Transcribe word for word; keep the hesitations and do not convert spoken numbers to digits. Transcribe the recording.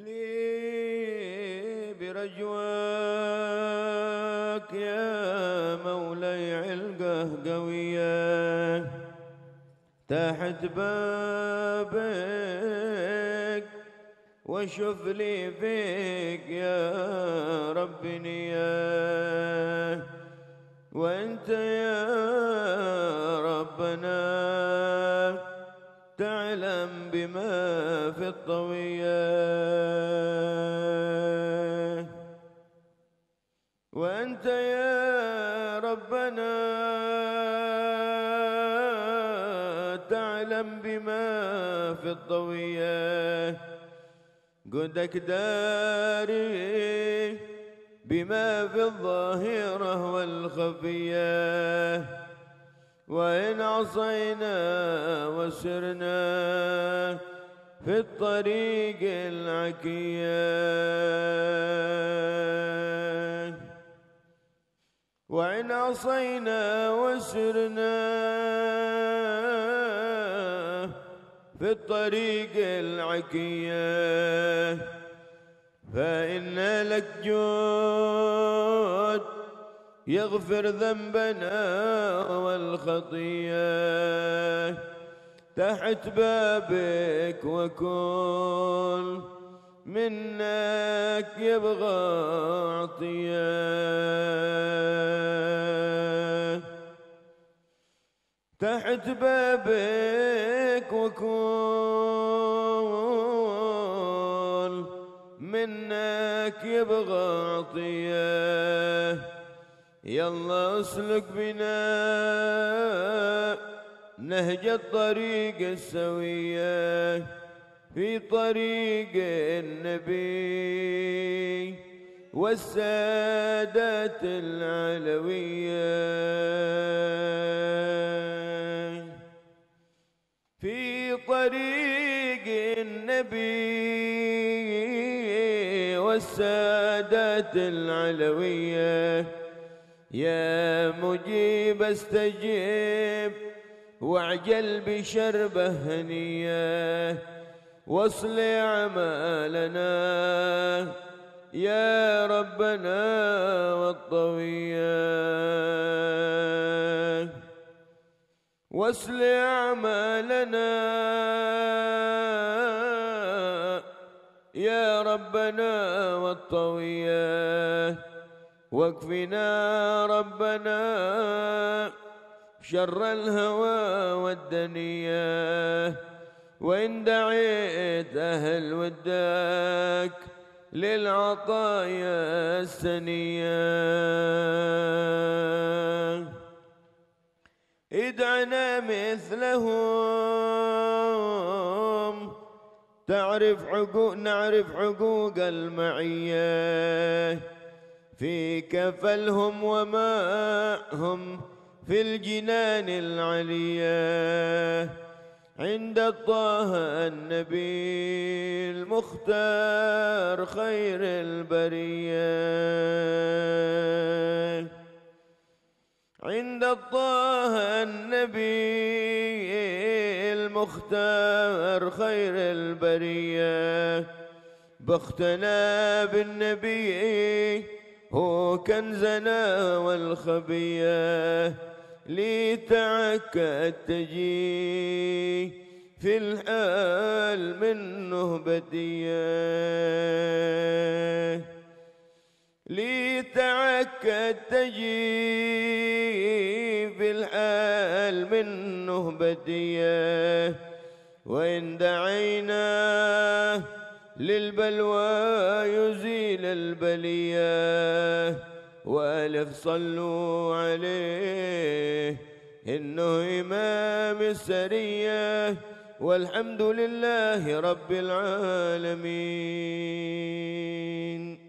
لي برجواك يا مولاي علقه قوية تحت بابك واشوف لي فيك يا رب نياه، وانت يا ربنا تعلم بما في الطوية، وانت يا ربنا تعلم بما في الطوية، قدك داري بما في الظاهرة والخفية، وإن عصينا وسرنا في الطريق العكية، وإن عصينا وسرنا في الطريق العكية، فإن لك جود يغفر ذنبنا والخطية، تحت بابك وكل منك يبغى عطية، تحت بابك وكل منك يبغى عطية، يلا اسلك بنا نهج الطريق السوية في طريق النبي والسادات العلوية، في طريق النبي والسادات العلوية، يا مجيب استجب واعجل بشربه هنية، واصل اعمالنا يا ربنا والطوية، واصل اعمالنا يا ربنا والطوية، واكفنا ربنا شر الهوى والدنيا، وإن دعيت أهل ودك للعطايا السنية، ادعنا مثلهم تعرف حقوق نعرف حقوق المعية، في كفلهم وماءهم في الجنان العليا، عند الطه النبي المختار خير البرية، عند الطه النبي المختار خير البرية، باختنا بالنبي هو كنزنا والخبية، لتعكد تجي في الحال من نهبتية، لتعكد تجي في الحال من نهبتية، وإن دعينا للبلوى يزيل البلية، وألف صلوا عليه إنه إمام السرية، والحمد لله رب العالمين.